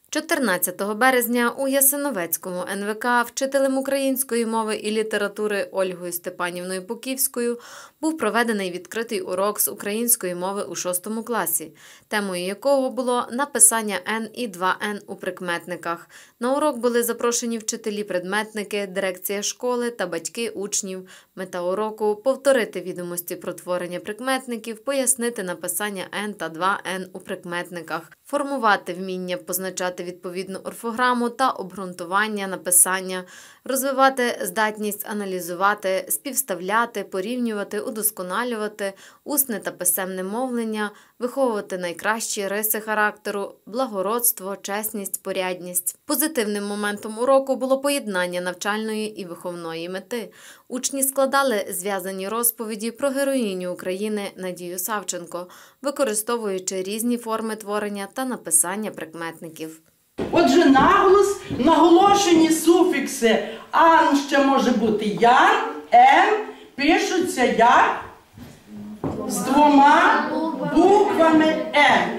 14 березня у Ясиновецькому НВК вчителем української мови і літератури Ольгою Степанівною Поківською був проведений відкритий урок з української мови у 6 класі, темою якого було написання «Н» і 2«Н» у прикметниках. На урок були запрошені вчителі-предметники, дирекція школи та батьки учнів. Мета уроку – повторити відомості про творення прикметників, пояснити написання «Н» та 2«Н» у прикметниках, формувати вміння позначати відповідну орфограму та обґрунтування написання, розвивати здатність аналізувати, співставляти, порівнювати, удосконалювати усне та писемне мовлення, виховувати найкращі риси характеру, благородство, чесність, порядність. Позитивним моментом уроку було поєднання навчальної і виховної мети. Учні складали зв'язані розповіді про героїню України Надію Савченко, використовуючи різні форми творення та написання прикметників. Отже, наголос, наголошені суфікси «ан» ще може бути «ян», «ен» пишуться як з двома буквами «н».